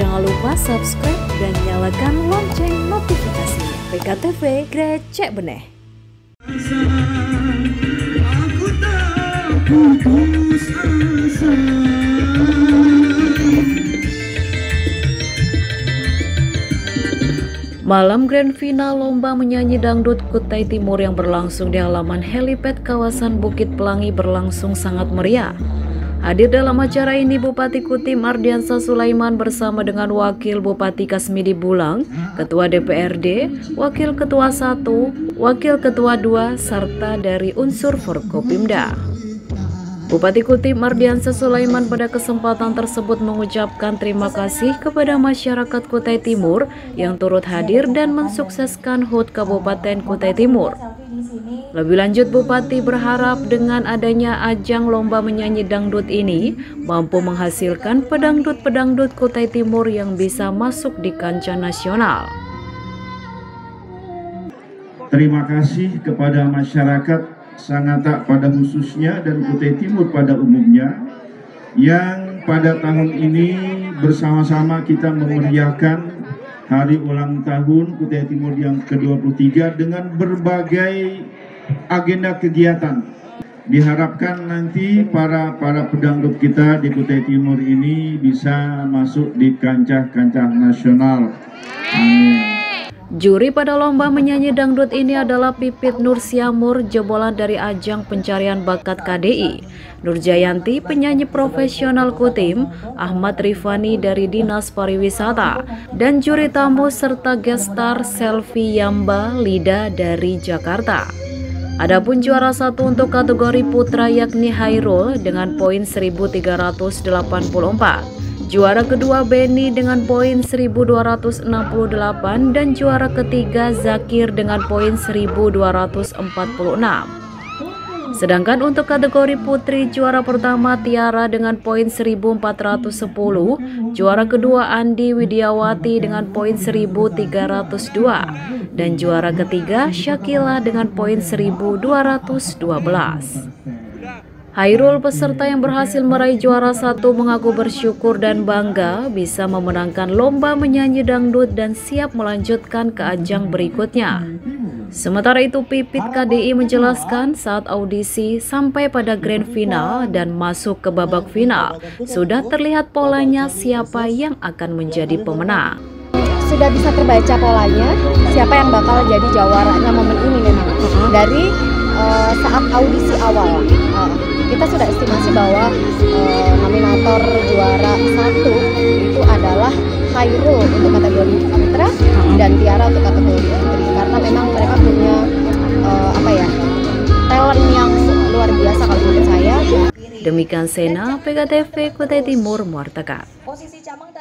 Jangan lupa subscribe dan nyalakan lonceng notifikasinya. PKTV Grecek Beneh. Malam grand final lomba menyanyi dangdut Kutai Timur yang berlangsung di halaman helipad kawasan Bukit Pelangi berlangsung sangat meriah. Hadir dalam acara ini Bupati Kutim Ardiansah Sulaiman bersama dengan Wakil Bupati Kasmidi Bulang, Ketua DPRD, Wakil Ketua 1, Wakil Ketua 2, serta dari unsur Forkopimda. Bupati Kutim Ardiansah Sulaiman pada kesempatan tersebut mengucapkan terima kasih kepada masyarakat Kutai Timur yang turut hadir dan mensukseskan HUT Kabupaten Kutai Timur. Lebih lanjut, Bupati berharap dengan adanya ajang lomba menyanyi dangdut ini mampu menghasilkan pedangdut-pedangdut Kutai Timur yang bisa masuk di kancah nasional. Terima kasih kepada masyarakat Sangatta pada khususnya dan Kutai Timur pada umumnya yang pada tahun ini bersama-sama kita memeriahkan hari ulang tahun Kutai Timur yang ke-23 dengan berbagai agenda kegiatan. Diharapkan nanti para pedangdut kita di Kutai Timur ini bisa masuk di kancah-kancah nasional. Amin. Juri pada lomba menyanyi dangdut ini adalah Pipit Nur Syamur, jebolan dari ajang pencarian bakat KDI, Nur Jayanti, penyanyi profesional Kutim, Ahmad Rifani dari Dinas Pariwisata, dan juri tamu serta gestar Selvi Yamba Lida dari Jakarta. Adapun juara satu untuk kategori putra yakni Hairul dengan poin 1384. Juara kedua Beni dengan poin 1268 dan juara ketiga Zakir dengan poin 1246. Sedangkan untuk kategori putri juara pertama Tiara dengan poin 1410, juara kedua Andi Widiawati dengan poin 1302 dan juara ketiga Syakila dengan poin 1212. Hairul, peserta yang berhasil meraih juara satu, mengaku bersyukur dan bangga bisa memenangkan lomba menyanyi dangdut dan siap melanjutkan ke ajang berikutnya. Sementara itu Pipit KDI menjelaskan saat audisi sampai pada grand final dan masuk ke babak final, sudah terlihat polanya siapa yang akan menjadi pemenang. Sudah bisa terbaca polanya siapa yang bakal jadi jawaranya momen ini memang dari saat audisi awal. Kita sudah estimasi bahwa nominator juara satu itu adalah Hairul untuk kategori putra dan Tiara untuk kategori putri, karena memang mereka punya talent yang luar biasa kalau menurut saya. Demikian Sena, PKTV Kutai Timur melaporkan.